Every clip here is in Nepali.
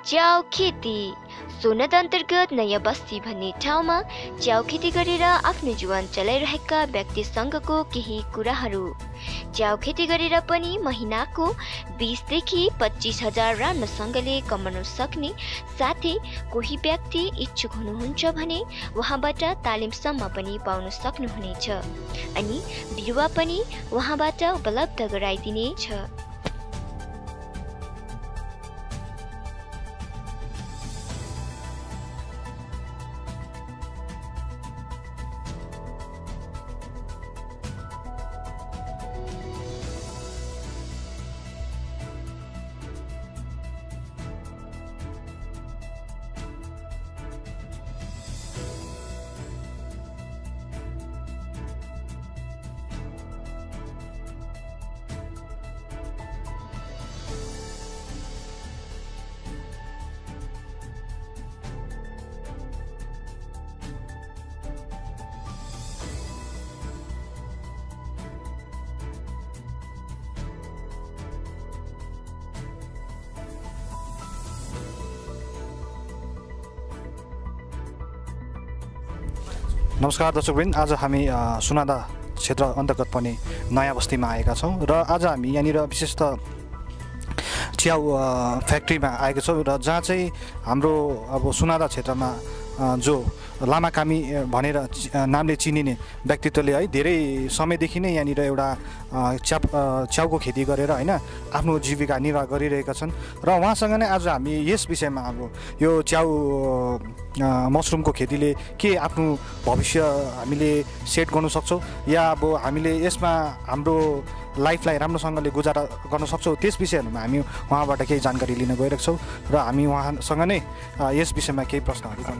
च्याउ खेती सोनद अन्तर्गत नयाँ बस्ती भन्ने ठाउँमा च्याउ खेती गरेर आफ्नो जीवन चलाइरहेका व्यक्तिसँगको केही कुराहरू। च्याउ खेती गरेर पनि महिनाको 20 देखि 25,000 राम्रोसँगले कमाउन सक्ने साथै कोही व्यक्ति इच्छुक हुनुहुन्छ भने उहाँबाट तालिमसम्म पनि पाउन सक्नुहुनेछ अनि बिरुवा पनि उहाँबाट उपलब्ध गराइदिनेछ। नमस्कार दर्शकवृन्द, आज हामी सुनादा क्षेत्र अन्तर्गत पर्ने नयाँ बस्तीमा आएका छौँ र आज हामी यहाँनिर विशेषतः च्याउ फ्याक्ट्रीमा आएका छौँ र जहाँ चाहिँ हाम्रो अब सुनादा क्षेत्रमा जो लामाकामी भनेर नामले चिनिने व्यक्तित्वले है धेरै समयदेखि नै यहाँनिर एउटा च्याउको खेती गरेर होइन आफ्नो जीविका निर्वाह गरिरहेका छन् र उहाँसँग नै आज हामी यस विषयमा अब यो च्याउ मसरुमको खेतीले के आफ्नो भविष्य हामीले सेट गर्नु सक्छौँ या अब हामीले यसमा हाम्रो लाइफलाई राम्रोसँगले गुजारा गर्न सक्छौँ, त्यस विषयहरूमा हामी उहाँबाट केही जानकारी लिन गइरहेको छौँ र हामी उहाँसँग नै यस विषयमा केही प्रश्नहरू गर्न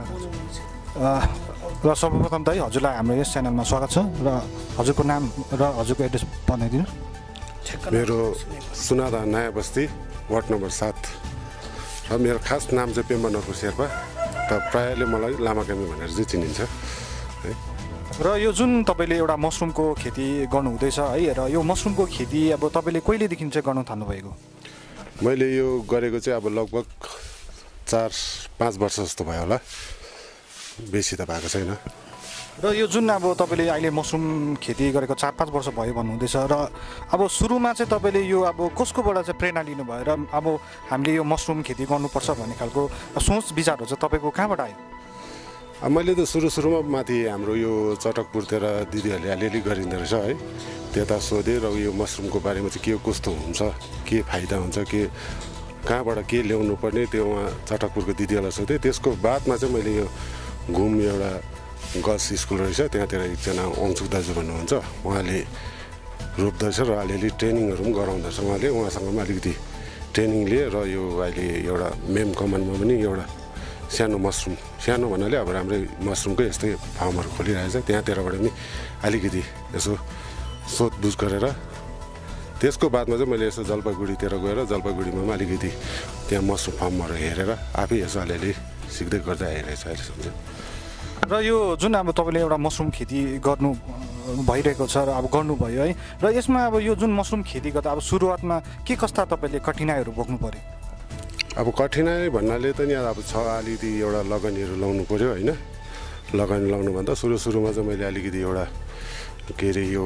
र सर्वप्रथम त हजुरलाई हाम्रो यस च्यानलमा स्वागत छ र हजुरको नाम र हजुरको एड्रेस बनाइदिनु। मेरो सुनादा नयाँ बस्ती वार्ड नम्बर 7 र मेरो खास नाम चाहिँ पेम्बा नरपुर शेर्पा र प्रायःले मलाई लामाकामी भनेर चाहिँ चिनिन्छ है। र यो जुन तपाईँले एउटा मसरुमको खेती गर्नुहुँदैछ है र यो मसरुमको खेती अब तपाईँले कहिलेदेखि चाहिँ गर्न थाल्नुभएको? मैले यो गरेको चाहिँ अब लगभग 4-5 वर्ष जस्तो भयो होला, बेसी त भएको छैन। र यो जुन अब तपाईँले अहिले मसरुम खेती गरेको 4-5 वर्ष भयो भन्नुहुँदैछ र अब सुरुमा चाहिँ तपाईँले यो अब कसकोबाट चाहिँ प्रेरणा लिनुभयो र अब हामीले यो मसरुम खेती गर्नुपर्छ भन्ने खालको सोच विचारहरू चाहिँ तपाईँको कहाँबाट आयो? मैले त सुरुमा माथि हाम्रो यो चटकपुरतिर दिदीहरूले अलिअलि गरिँदो रहेछ है, त्यता सोधेँ र यो मसरुमको बारेमा चाहिँ के कस्तो हुन्छ, के फाइदा हुन्छ, के कहाँबाट के ल्याउनु पर्ने त्यो उहाँ चटकपुरको दिदीहरूलाई सोधेँ। त्यसको बादमा चाहिँ मैले यो घुम एउटा गर्ल्स स्कुल रहेछ, त्यहाँतिर एकजना अङ्सुक दाजु भन्नुहुन्छ, उहाँले रोप्दैछ र अलिअलि ट्रेनिङहरू पनि गराउँदछ उहाँले, उहाँसँग पनि अलिकति ट्रेनिङ लिएँ र यो अहिले एउटा मेम कमानमा पनि एउटा सानो मसरुम, सानो भन्नाले अब राम्रै मसरुमकै यस्तै फार्महरू खोलिरहेछ, त्यहाँतिरबाट पनि अलिकति यसो सोधबुझ गरेर त्यसको बादमा चाहिँ मैले यसो जलपाइगुडीतिर गएर जलपाइगुडीमा पनि अलिकति त्यहाँ मसरुम फार्महरू हेरेर आफै यसो अलिअलि सिक्दै गर्दै आइरहेछ अहिलेसम्म चाहिँ। र यो जुन अब तपाईँले एउटा मसरुम खेती गर्नु भइरहेको छ र अब गर्नुभयो है, र यसमा अब यो जुन मसरुम खेती गर्दा अब सुरुवातमा के कस्ता तपाईँले कठिनाइहरू बोक्नु पर्यो? अब कठिनाइ भन्नाले त नि अब छ अलिकति एउटा लगानीहरू लाउनु पऱ्यो होइन। लगानी लाउनुभन्दा सुरुमा चाहिँ मैले अलिकति एउटा के अरे यो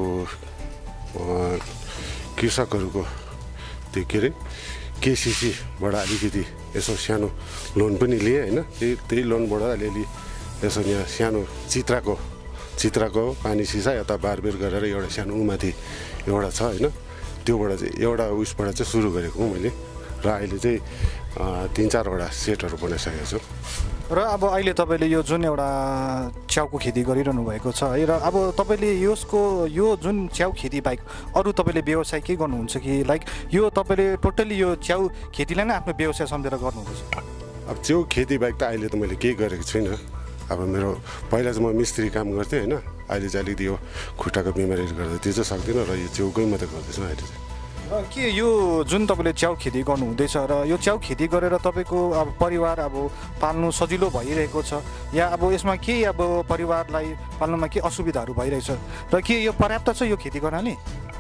कृषकहरूको त्यो के अरे केसिसीबाट अलिकति यसो सानो लोन पनि लिएँ होइन। त्यही लोनबाट अलिअलि यसो यहाँ सानो चित्राको पानी सिसा यता बारबेर गरेर एउटा सानो उमाथि एउटा छ होइन, त्योबाट चाहिँ एउटा उयसबाट चाहिँ सुरु गरेको हुँ मैले र अहिले चाहिँ 3-4वटा सेटहरू बनाइसकेको छु। र अब अहिले तपाईँले यो जुन एउटा च्याउको खेती गरिरहनु भएको छ है, र अब तपाईँले यो जुन च्याउ खेती बाहेक अरू तपाईँले व्यवसाय के गर्नुहुन्छ कि लाइक यो तपाईँले टोटल्ली यो च्याउ खेतीलाई नै आफ्नो व्यवसाय सम्झेर गर्नुहुँदैछ? अब च्याउ खेती बाहेक त अहिले त मैले केही गरेको छुइनँ। अब मेरो पहिला चाहिँ म मिस्त्री काम गर्थेँ होइन, अहिले चाहिँ अलिकति यो खुट्टाको बिमारीहरू गर्दा त्यो चाहिँ सक्दिनँ र यो च्याउकै मात्रै गर्दैछु अहिले चाहिँ। के यो जुन तपाईँले च्याउ खेती गर्नुहुँदैछ र यो च्याउ खेती गरेर तपाईँको अब परिवार अब पाल्नु सजिलो भइरहेको छ या अब यसमा केही अब परिवारलाई पाल्नुमा के असुविधाहरू भइरहेछ र के यो पर्याप्त छ यो खेती गर्नाले?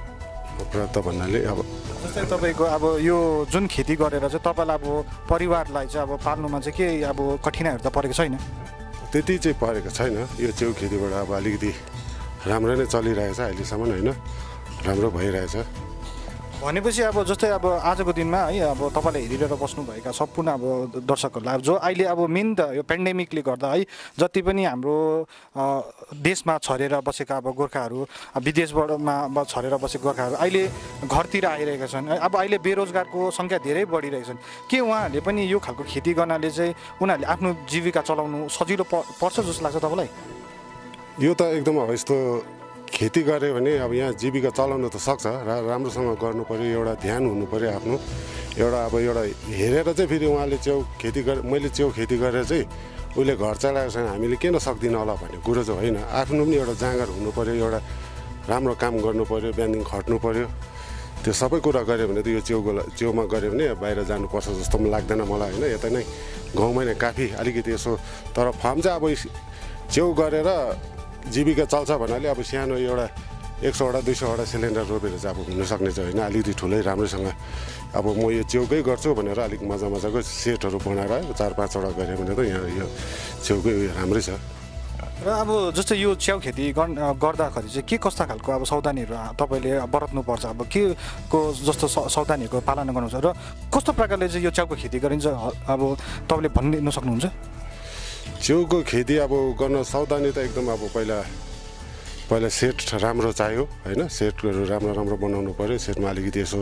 पर्याप्त भन्नाले अब जस्तै तपाईँको अब यो जुन खेती गरेर चाहिँ तपाईँलाई अब परिवारलाई चाहिँ अब पाल्नुमा चाहिँ के अब कठिनाइहरू त परेको छैन? त्यति चाहिँ परेको छैन। यो च्याउ खेतीबाट अब अलिकति राम्रो नै चलिरहेछ अहिलेसम्म होइन, राम्रो भइरहेछ। भनेपछि अब जस्तै अब आजको दिनमा है अब तपाईँले हेरिरहेर बस्नुभएका सम्पूर्ण अब दर्शकहरूलाई अब जो अहिले अब मेन त यो पेन्डेमिकले गर्दा है जति पनि हाम्रो देशमा छरेर बसेका अब गोर्खाहरू विदेशबाटमा अब छरेर बसेका गोर्खाहरू अहिले घरतिर आइरहेका छन्। अब अहिले बेरोजगारको सङ्ख्या धेरै बढिरहेको छन्। के उहाँहरूले पनि यो खालको खेती गर्नाले चाहिँ उनीहरूले आफ्नो जीविका चलाउनु सजिलो पर्छ जस्तो लाग्छ तपाईँलाई? यो त एकदम अब यस्तो खेती गऱ्यो भने अब यहाँ जीविका चलाउन त सक्छ र राम्रोसँग गर्नु पऱ्यो, एउटा ध्यान हुनु पऱ्यो आफ्नो, एउटा हेरेर चाहिँ फेरि उहाँले च्याउ खेती मैले च्याउ खेती गरेर चाहिँ उसले घर चलाएको छैन हामीले किन सक्दिनँ होला भन्ने कुरो चाहिँ होइन। आफ्नो पनि एउटा जाँगर हुनु पऱ्यो, एउटा राम्रो काम गर्नु पऱ्यो, बिहानदेखि खट्नु पऱ्यो। त्यो सबै कुरा गऱ्यो भने त यो च्याउमा गऱ्यो भने बाहिर जानुपर्छ जस्तो पनि लाग्दैन मलाई होइन। यता नै गाउँमै नै काफी अलिकति यसो, तर फार्म चाहिँ अब च्याउ गरेर जीविका चल्छ भन्नाले अब सानो एउटा 100वटा 200वटा सिलिन्डर रोपेर चाहिँ अब हुनसक्ने चाहिँ होइन। अलिकति ठुलै राम्रोसँग अब म यो च्याउकै गर्छु भनेर अलिक मजाको सेटहरू बनाएर 4-5वटा गऱ्यो भने त यहाँ यो च्याउकै उयो राम्रै छ। र अब जस्तै यो च्याउ खेती गर्दाखेरि चाहिँ के कस्ता खालको अब सावधानीहरू तपाईँले बरत्नुपर्छ? अब के को जस्तो सावधानीहरूको पालना गर्नुहुन्छ र कस्तो प्रकारले चाहिँ यो च्याउको खेती गरिन्छ अब तपाईँले भनिदिन सक्नुहुन्छ? च्याउको खेती अब गर्न सावधानी त एकदम अब पहिला सेट राम्रो चाहियो होइन। सेटहरू राम्रो बनाउनु पऱ्यो। सेटमा अलिकति यसो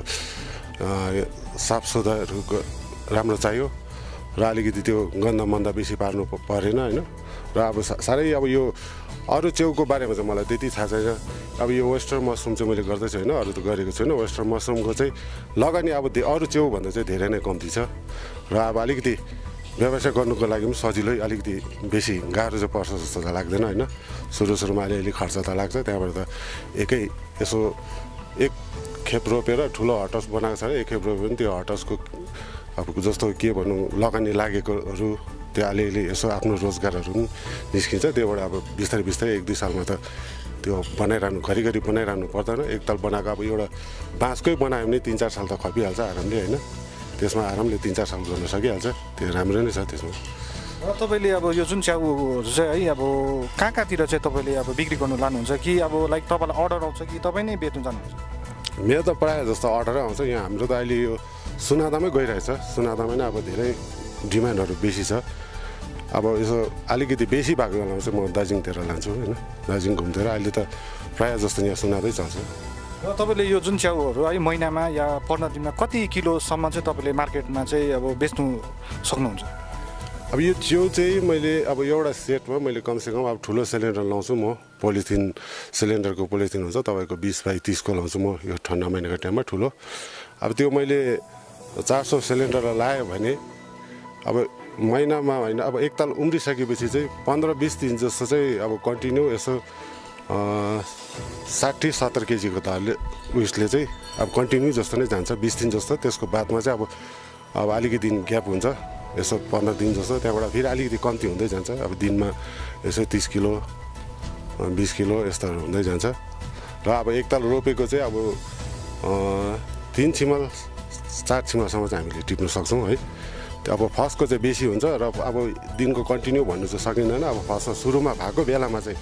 साफसुधारहरू राम्रो चाहियो र अलिकति त्यो गन्दा बेसी पार्नु परेन होइन। र अब साह्रै अब यो अरू च्याउको बारेमा चाहिँ मलाई त्यति थाहा छैन। अब यो वेस्टर्न मसरुम चाहिँ मैले गर्दैछु होइन, अरू त गरेको छुइनँ। वेस्टर्न मसरुमको चाहिँ लगानी अब अरू च्याउभन्दा चाहिँ धेरै नै कम्ती छ र अब अलिकति व्यवसाय गर्नुको लागि पनि सजिलै, अलिकति बेसी गाह्रो चाहिँ पर्छ जस्तो त लाग्दैन होइन। सुरुमा अलिअलि खर्च त लाग्छ, त्यहाँबाट त यसो एक खेप रोपेर ठुलो हटहाउस बनाएको छ एक खेप रोप्यो भने त्यो हटहाउसको अब जस्तो के भनौँ लगानी लागेकोहरू त्यो अलिअलि यसो आफ्नो रोजगारहरू पनि निस्किन्छ। त्योबाट अब बिस्तारै 1-2 सालमा त त्यो घरिघरि बनाइरहनु पर्दैन। एकताल बनाएको अब एउटा बाँसकै बनायो भने 3-4 साल त खपिहाल्छ आरामले होइन। त्यसमा आरामले 3-4 साल गर्न सकिहाल्छ, त्यो राम्रो नै छ त्यसमा। र तपाईँले अब यो जुन च्याउहरू चाहिँ है अब कहाँतिर चाहिँ तपाईँले अब बिक्री गर्नु लानुहुन्छ कि अब लाइक तपाईँलाई अर्डर आउँछ कि तपाईँ नै बेच्नु जानुहुन्छ? मेरो त प्रायः जस्तो अर्डरै आउँछ। यहाँ हाम्रो त अहिले यो सुनादामै गइरहेछ। सुनादामै नै अब धेरै डिमान्डहरू बेसी छ। अब यसो अलिकति बेसी भएको बेलामा चाहिँ म दार्जिलिङतिर लान्छु होइन। दार्जिलिङ घुमतिर अहिले त प्रायः जस्तो यहाँ सुनादै चल्छ। र तपाईँले यो जुन च्याउहरू है महिनामा या 15 दिनमा कति किलोसम्म चाहिँ तपाईँले मार्केटमा चाहिँ अब बेच्नु सक्नुहुन्छ? अब यो च्याउ चाहिँ मैले अब एउटा सेटमा मैले कमसेकम अब ठुलो सिलिन्डर लाउँछु म। पोलिथिन सिलिन्डरको पोलिथिन हुन्छ तपाईँको 20x30 को लाउँछु म यो ठन्डा महिनाको टाइममा ठुलो। अब त्यो मैले 400 सिलिन्डर लायो भने अब महिनामा होइन, अब एकताल उम्रिसकेपछि चाहिँ 15-20 दिन जस्तो चाहिँ अब कन्टिन्यू यसो 60-70 केजीको दरले उयसले चाहिँ अब कन्टिन्यू जस्तो नै जान्छ 20 दिन जस्तो। त्यसको बादमा चाहिँ अब अलिकति दिन ग्याप हुन्छ यसो 15 दिन जस्तो। त्यहाँबाट फेरि अलिकति कम्ती हुँदै जान्छ। अब दिनमा यसो 30 किलो 20 किलो यस्तोहरू हुँदै जान्छ। र अब एकताल रोपेको चाहिँ अब 3 छिमल 4 छिमलसम्म चाहिँ हामीले टिप्नु सक्छौँ है। अब फर्स्टको चाहिँ बेसी हुन्छ र अब दिनको कन्टिन्यू भन्नु चाहिँ सकिँदैन। अब फर्स्टमा सुरुमा भएको बेलामा चाहिँ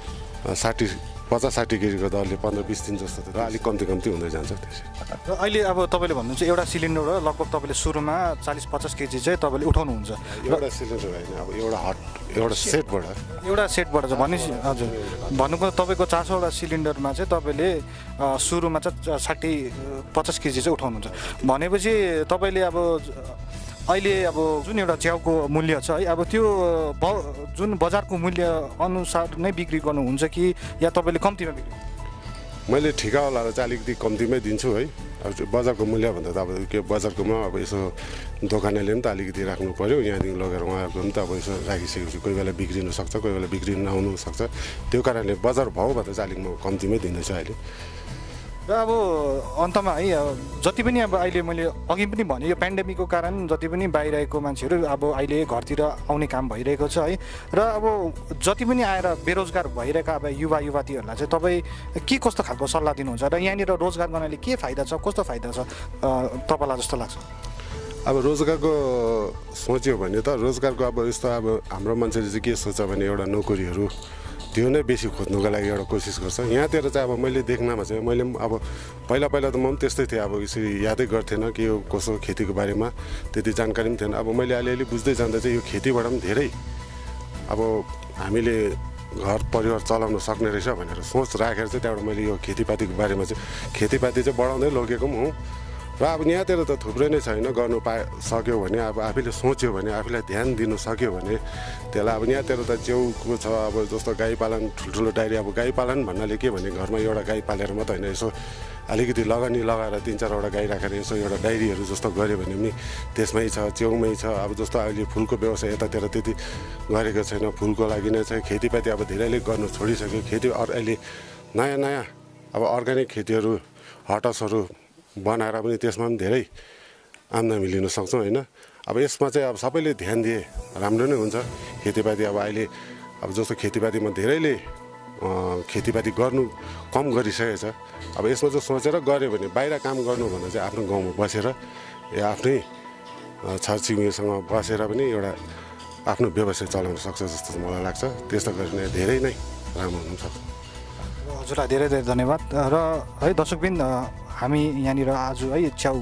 50-60 केजीको दरले 15-20 दिन जस्तो र अलिक कम्ती हुँदै जान्छ त्यसै। र अहिले अब तपाईँले भन्नुहुन्छ एउटा सिलिन्डर लगभग तपाईँले सुरुमा 40-50 केजी चाहिँ तपाईँले उठाउनुहुन्छ? एउटा सिलिन्डर होइन, अब एउटा सेटबाट चाहिँ भनेपछि हजुर भन्नुको तपाईँको 400वटा सिलिन्डरमा चाहिँ तपाईँले सुरुमा चाहिँ 60-50 केजी चाहिँ उठाउनुहुन्छ भनेपछि तपाईँले अब अहिले अब जुन एउटा च्याउको मूल्य छ है अब त्यो जुन बजारको मूल्य अनुसार नै बिक्री गर्नुहुन्छ कि या तपाईँले कम्तीमा बिक्री? मैले ठिकावालालाई चाहिँ अलिकति कम्तीमै दिन्छु है। अब बजारको मूल्यभन्दा त अब के बजारकोमा अब यसो दोकानेले पनि त अलिकति राख्नु पऱ्यो। यहाँदेखि लगेर उहाँहरूको पनि त अब यसो राखिसकेपछि कोही बेला बिग्रिनु सक्छ, कोही बेला बिग्रिनु नहुनु सक्छ। त्यो कारणले बजार भाउभन्दा चाहिँ अलिक म कम्तीमै दिँदैछु अहिले। र अब अन्तमा है जति पनि अब अहिले मैले अघि पनि भने यो पेन्डेमिकको कारण जति पनि बाहिरहेको मान्छेहरू अब अहिले घरतिर आउने काम भइरहेको छ है र अब जति पनि आएर बेरोजगार भइरहेका अब युवा युवतीहरूलाई चाहिँ तपाईँ के कस्तो खालको सल्लाह दिनुहुन्छ र यहाँनिर रोजगार गर्नाले के फाइदा छ कस्तो फाइदा छ तपाईँलाई जस्तो लाग्छ? अब रोजगारको सोच्यो भने त रोजगारको अब यस्तो अब हाम्रो मान्छेले चाहिँ के सोच्छ भने एउटा नोकरीहरू त्यो नै बेसी खोज्नुको लागि एउटा कोसिस गर्छ। यहाँतिर चाहिँ अब मैले देख्नमा चाहिँ मैले अब पहिला त म पनि त्यस्तै थिएँ अब यसरी यादै गर्थेन कि यो कसो खेतीको बारेमा त्यति जानकारी पनि थिएन। अब मैले अलिअलि बुझ्दै जाँदा चाहिँ यो खेतीबाट पनि धेरै अब हामीले घर परिवार चलाउन सक्ने रहेछ भनेर सोच राखेर चाहिँ त्यहाँबाट मैले यो खेतीपातीको बारेमा चाहिँ खेतीपाती चाहिँ बढाउँदै लगेको पनि हुँ। र अब यहाँतिर त थुप्रै नै छैन गर्नु सक्यो भने अब आफैले सोच्यो भने आफूलाई ध्यान दिनु सक्यो भने त्यसलाई अब यहाँतिर त च्याउको छ अब जस्तो गाई पालन ठुल्ठुलो डायरी अब गाई पालन भन्नाले के भने घरमा एउटा गाई पालेर मात्रै होइन यसो अलिकति लगानी लगाएर 3-4वटा गाई राखेर यसो एउटा डायरीहरू जस्तो गऱ्यो भने पनि त्यसमै छ च्याउमै छ। अब जस्तो अहिले फुलको व्यवसाय यतातिर त्यति गरेको छैन फुलको लागि नै चाहिँ खेतीपाती अब धेरैले गर्नु छोडिसक्यो। खेती अहिले नयाँ नयाँ अब अर्ग्यानिक खेतीहरू हटसहरू बनाएर पनि त्यसमा पनि धेरै आम्दानी लिन सक्छौँ होइन। अब यसमा चाहिँ अब सबैले ध्यान दिए राम्रो नै हुन्छ। खेतीपाती अब अहिले अब जस्तो खेतीपातीमा धेरैले खेतीपाती गर्नु कम गरिसकेको छ। अब यसमा चाहिँ सोचेर गऱ्यो भने बाहिर काम गर्नु भन्दा चाहिँ आफ्नो गाउँमा बसेर या आफ्नै छरछिमेकीसँग बसेर पनि एउटा आफ्नो व्यवसाय चलाउन सक्छ जस्तो मलाई लाग्छ। त्यस्तो गर्ने धेरै नै राम्रो हुनसक्छ। हजुरलाई धेरै धेरै धन्यवाद। र है दर्शकबिन हामी यहाँनिर आज है च्याउ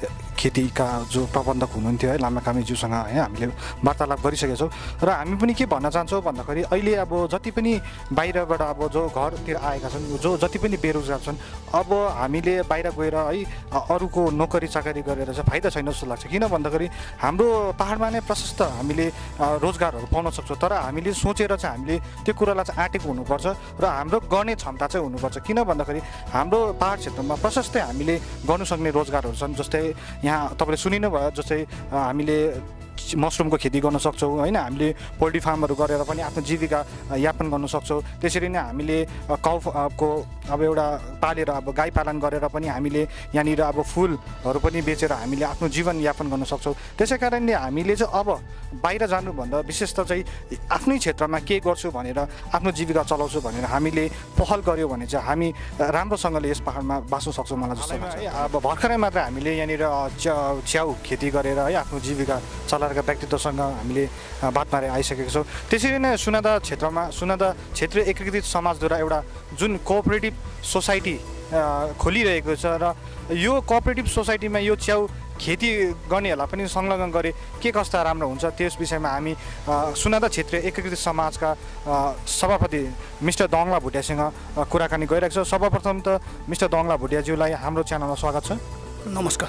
खेतीका जो प्रबन्धक हुनुहुन्थ्यो है लामाकामीज्यूसँग है हामीले वार्तालाप गरिसकेका छौँ। र हामी पनि के भन्न चाहन्छौँ भन्दाखेरि अहिले अब जति पनि बाहिरबाट अब जो घरतिर आएका छन् जो जति पनि बेरोजगार छन् अब हामीले बाहिर गएर है अरूको नोकरी चाकरी गरेर चाहिँ फाइदा छैन जस्तो लाग्छ। किन भन्दाखेरि हाम्रो पाहाडमा नै प्रशस्त हामीले रोजगारहरू पाउन सक्छौँ तर हामीले सोचेर चाहिँ हामीले त्यो कुरालाई चाहिँ आँटेको हुनुपर्छ र हाम्रो गर्ने क्षमता चाहिँ हुनुपर्छ। किन भन्दाखेरि हाम्रो पाहाड क्षेत्रमा प्रशस्तै हामीले गर्नु सक्ने रोजगारहरू छन्। जस्तै यहाँ तपाईँले सुनिनु भयो जस्तै हामीले मसरुमको खेती गर्न सक्छौँ होइन हामीले पोल्ट्री फार्महरू गरेर पनि आफ्नो जीविका यापन गर्न सक्छौँ। त्यसरी नै हामीले काउको अब एउटा पालेर अब गाई पालन गरेर पनि हामीले यहाँनिर अब फुलहरू पनि बेचेर हामीले आफ्नो जीवन यापन गर्न सक्छौँ। त्यसै कारणले हामीले चाहिँ अब बाहिर जानुभन्दा विशेष त चाहिँ आफ्नै क्षेत्रमा के गर्छु भनेर आफ्नो जीविका चलाउँछु भनेर हामीले पहल गऱ्यौँ भने चाहिँ हामी राम्रोसँगले यस पाहाडमा बाँच्न सक्छौँ मलाई जस्तो लाग्छ। अब भर्खरै मात्र हामीले यहाँनिर च्याउ खेती गरेर है आफ्नो जीविका चलाएका व्यक्तित्वसँग हामीले बात मारेर आइसकेका छौँ। त्यसरी नै सुनादा क्षेत्रमा सुनादा क्षेत्रीय एकीकृत समाजद्वारा एउटा जुन कोअपरेटिभ सोसाइटी खोलिरहेको छ र यो कोअपरेटिभ सोसाइटीमा यो च्याउ खेती गर्नेहरूलाई पनि संलग्न गरे के कस्ता राम्रो हुन्छ त्यस विषयमा हामी सुनादा क्षेत्रीय एकीकृत समाजका सभापति मिस्टर दङला भुटियासँग कुराकानी गरिरहेको छौँ। सर्वप्रथम त मिस्टर दङला भुटियाज्यूलाई हाम्रो च्यानलमा स्वागत छ। नमस्कार।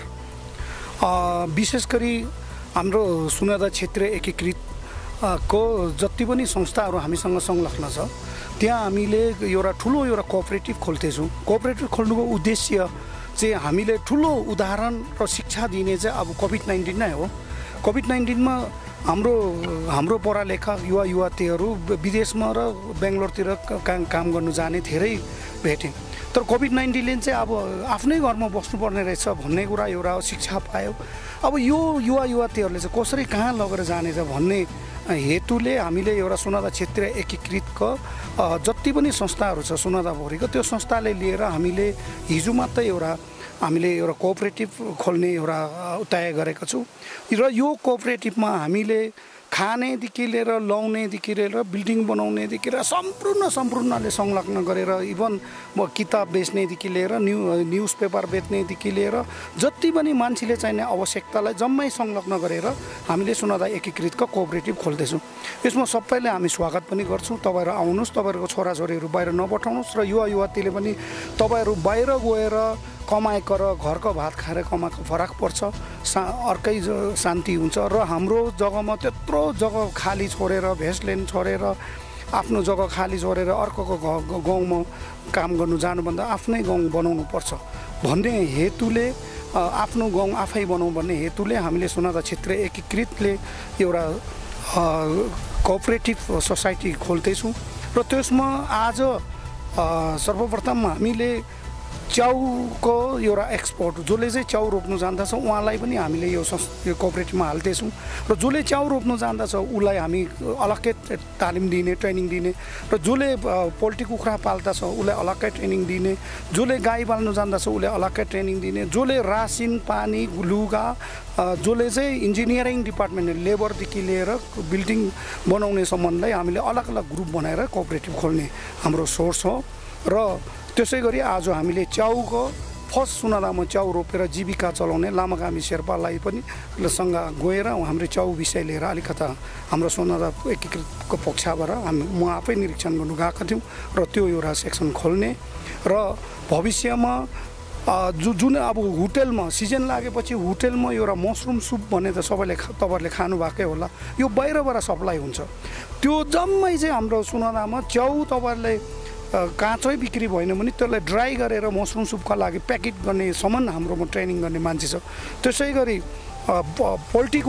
विशेष गरी हाम्रो सुनादा क्षेत्रीय एकीकृत को जति पनि संस्थाहरू हामीसँग संलग्न छ त्यहाँ हामीले एउटा ठुलो एउटा कोअपरेटिभ खोल्दैछौँ। कोअपरेटिभ खोल्नुको उद्देश्य चाहिँ हामीले ठुलो उदाहरण र शिक्षा दिने चाहिँ अब कोभिड-19 नै हो। कोभिड-19मा हाम्रो पढालेखा युवा युवतीहरू विदेशमा र बेङ्गलोरतिर काम गर्नु जाने धेरै भेटेँ। तर कोभिड-19ले चाहिँ अब आफ्नै घरमा बस्नुपर्ने रहेछ भन्ने कुरा एउटा शिक्षा पायो। अब यो युवा युवतीहरूले चाहिँ कसरी कहाँ लगेर जानेछ भन्ने हेतुले हामीले एउटा सुनादा क्षेत्रीय एकीकृतको जति पनि संस्थाहरू छ सुनादाभरिको त्यो संस्थाले लिएर हामीले हिजो मात्रै हामीले एउटा कोअपरेटिभ खोल्ने एउटा तय गरेका छौँ। र यो कोअपरेटिभमा हामीले खानेदेखि लिएर लाउनेदेखि लिएर बिल्डिङ बनाउनेदेखि लिएर सम्पूर्णले संलग्न गरेर इभन म किताब बेच्नेदेखि लिएर न्युज पेपर बेच्नेदेखि लिएर जति पनि मान्छेले चाहिने आवश्यकतालाई जम्मै संलग्न गरेर हामीले सुनादा एकीकृतको कोअपरेटिभ खोल्दैछौँ। यसमा सबैले हामी स्वागत पनि गर्छौँ। तपाईँहरू आउनुहोस्, तपाईँहरूको छोराछोरीहरू बाहिर नपठाउनुहोस् र युवा युवतीले पनि तपाईँहरू बाहिर गएर कमाएको र घरको भात खाएर कमाएको फरक पर्छ, अर्कै शान्ति हुन्छ। र हाम्रो जग्गामा त्यत्रो जग्गा खाली छोडेर भेस्टल्यान्ड छोडेर आफ्नो जग्गा खाली छोडेर अर्कोको गाउँमा काम गर्नु जानुभन्दा आफ्नै गाउँ बनाउनु पर्छ भन्ने हेतुले आफ्नो गाउँ आफै बनाउँ भन्ने हेतुले हामीले सुनादा क्षेत्रीय एकीकृतले एउटा कोअपरेटिभ सोसाइटी खोल्दैछौँ। र त्यसमा आज सर्वप्रथम हामीले च्याउको एउटा एक्सपोर्ट जसले चाहिँ च्याउ रोप्नु जान्दछ उहाँलाई पनि हामीले यो कोअपरेटिभमा हाल्दैछौँ र जसले च्याउ रोप्नु जान्दछ उसलाई हामी अलग्गै तालिम दिने ट्रेनिङ दिने र जसले पोल्ट्री कुखुरा पाल्दछ उसलाई अलग्गै ट्रेनिङ दिने जसले गाई पाल्नु जान्दछ उसले अलग्गै ट्रेनिङ दिने जसले रासिन पानी लुगा जसले चाहिँ इन्जिनियरिङ डिपार्टमेन्ट लेबरदेखि लिएर बिल्डिङ बनाउने सम्बन्धलाई हामीले अलग अलग ग्रुप बनाएर कोअपरेटिभ खोल्ने हाम्रो सोर्स हो र त्यसै गरी आज हामीले च्याउको फर्स्ट सुनादामा च्याउ रोपेर जीविका चलाउने लामागामी शेर्पालाई पनि सँग गएर हाम्रो च्याउ विषय लिएर अलिकता हाम्रो सुनादा एकीकृतको पक्षबाट म आफै निरीक्षण गर्नु गएका थियौँ र त्यो एउटा सेक्सन खोल्ने र भविष्यमा जुन अब होटेलमा सिजन लागेपछि होटेलमा एउटा मसरुम सुप भने त तपाईँहरूले खानुभएकै होला यो बाहिरबाट सप्लाई हुन्छ त्यो जम्मै चाहिँ हाम्रो सुनादामा च्याउ तपाईँहरूले काँचै बिक्री भएन भने त्यसलाई ड्राई गरेर मसरुम सुपका लागि प्याकेट गर्नेसम्म हाम्रोमा ट्रेनिङ गर्ने मान्छे छ त्यसै गरी पोल्ट्री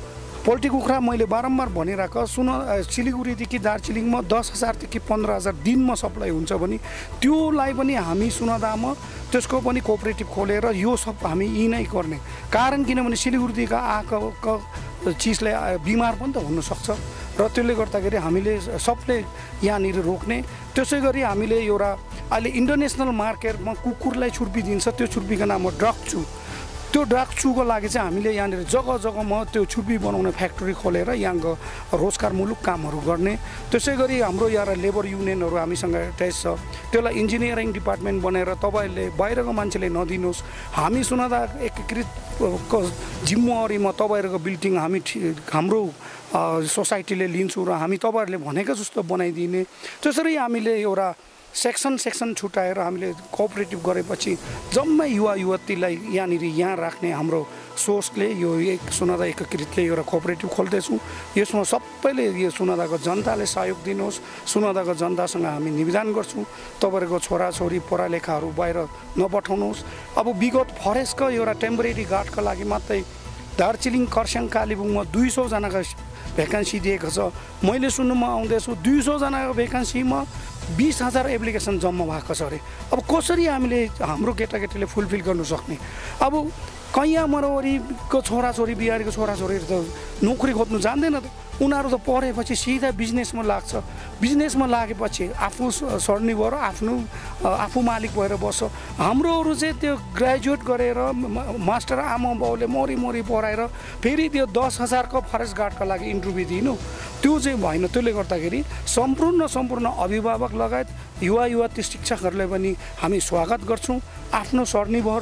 कुखुरा मैले बारम्बार भनिरहेको सिलिगुडीदेखि दार्जिलिङमा 10,000देखि 15,000 दिनमा सप्लाई हुन्छ भने त्योलाई पनि हामी सुनादामा त्यसको पनि कोअपरेटिभ खोलेर यो सब हामी यी नै गर्ने कारण किनभने सिलिगुडीदेखि आएको चिजले बिमार पनि त हुनसक्छ र त्यसले गर्दाखेरि हामीले सबले यहाँनिर रोक्ने त्यसै गरी हामीले एउटा अहिले इन्टरनेसनल मार्केटमा कुकुरलाई छुर्पी दिन्छ त्यो छुर्पीको नाम हो ड्रगचु त्यो ड्रगचुको लागि चाहिँ हामीले यहाँनिर जग्गा जग्गामा त्यो छुर्पी बनाउने फ्याक्ट्री खोलेर यहाँको रोजगारमूलक कामहरू गर्ने त्यसै गरी हाम्रो यहाँ लेबर युनियनहरू हामीसँग एट्याच छ त्यसलाई इन्जिनियरिङ डिपार्टमेन्ट बनाएर तपाईँहरूले बाहिरको मान्छेले नदिनुहोस् हामी सुनादा एकीकृतको जिम्मेवारीमा तपाईँहरूको बिल्डिङ हाम्रो सोसाइटीले लिन्छौँ र हामी तपाईँहरूले भनेको जस्तो बनाइदिने त्यसरी हामीले एउटा सेक्सन छुट्याएर हामीले कोअपरेटिभ गरेपछि जम्मै युवतीलाई यहाँ राख्ने हाम्रो सोचले यो सुनादा एकीकृतले एउटा कोअपरेटिभ खोल्दैछौँ यसमा सबैले यो सुनादाको जनताले सहयोग दिनुहोस् सुनादाको जनतासँग हामी निवेदन गर्छौँ तपाईँहरूको छोराछोरी पढालेखाहरू बाहिर नपठाउनुहोस् अब विगत फरेस्टको एउटा टेम्परेरी गार्डको लागि मात्रै दार्जिलिङ खरसाङ कालेबुङमा 200 जनाको भ्याकेन्सी दिएको छ मैले सुन्नुमा आउँदैछु 200 जनाको भ्याकेन्सीमा 20,000 एप्लिकेसन जम्मा भएको छ अरे अब कसरी हामीले हाम्रो केटाकेटीले फुलफिल गर्नु सक्ने अब कैया मरवरीको छोराछोरी बिहारीको छोराछोरीहरू त नोकरी खोज्नु जान्दैन त उनीहरू त पढेपछि सिधा बिजनेसमा लाग्छ बिजनेसमा लागेपछि आफू स्वर्णिभर आफू मालिक भएर बस्छ हाम्रोहरू चाहिँ त्यो ग्रेजुएट गरेर मास्टर आमा बाउले मरी पढाएर फेरि त्यो 10,000को फरेस्ट गार्डका लागि इन्टरभ्यू दिनु त्यो चाहिँ भएन त्यसले गर्दाखेरि सम्पूर्ण अभिभावक लगायत युवती शिक्षकहरूले पनि हामी स्वागत गर्छौँ आफ्नो स्वर्णिभर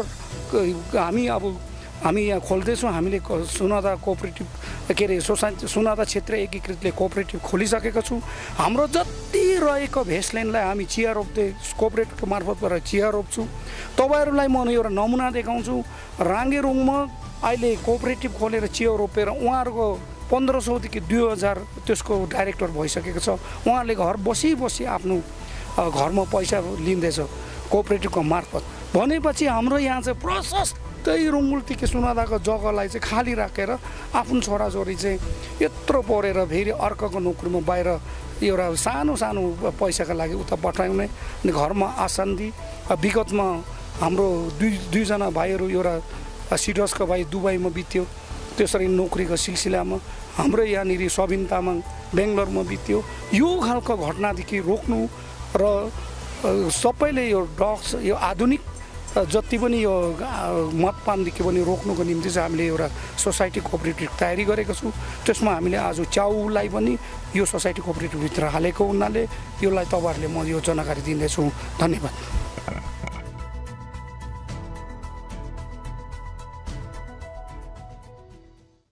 हामी यहाँ खोल्दैछौँ हामीले सुनादा कोअपरेटिभ के अरे सुनादा क्षेत्र एकीकृतले कोअपरेटिभ खोलिसकेका छौँ हाम्रो जति रहेको भेस्टल्यान्डलाई हामी चिया रोप्दै कोअपरेटिभको मार्फतबाट चिया रोप्छौँ तपाईँहरूलाई म एउटा नमुना देखाउँछु राङ्गेरुङमा अहिले कोअपरेटिभ खोलेर चिया रोपेर उहाँहरूको 1500देखि 2000 त्यसको डाइरेक्टर भइसकेको छ उहाँले घर बसी आफ्नो घरमा पैसा लिँदैछ कोअपरेटिभको मार्फत भनेपछि हाम्रो यहाँ चाहिँ प्रशस्तै रुङ्गुलदेखि सुनादाको जग्गालाई चाहिँ खाली राखेर आफ्नो छोराछोरी चाहिँ यत्रो पढेर फेरि अर्काको नोकरीमा बाहिर एउटा सानो पैसाको लागि उता पठाउने अनि घरमा अशान्ति विगतमा हाम्रो दुईजना भाइहरू एउटा सिडसको भाइ दुबईमा बित्यो त्यसरी नोकरीको सिलसिलामा हाम्रो यहाँनिर सबिन तामाङ बेङ्गलोरमा बित्यो यो खालको घटनादेखि रोक्नु र सबैले यो ड्रग्स यो आधुनिक जति पनि यो मदपानदेखि पनि रोक्नुको निम्ति चाहिँ हामीले एउटा सोसाइटी कोअपरेटिभ तयारी गरेको छौँ त्यसमा हामीले आज च्याउलाई पनि यो सोसाइटी कोअपरेटिभभित्र हालेको हुनाले यसलाई तपाईँहरूले म यो जानकारी दिँदैछु धन्यवाद।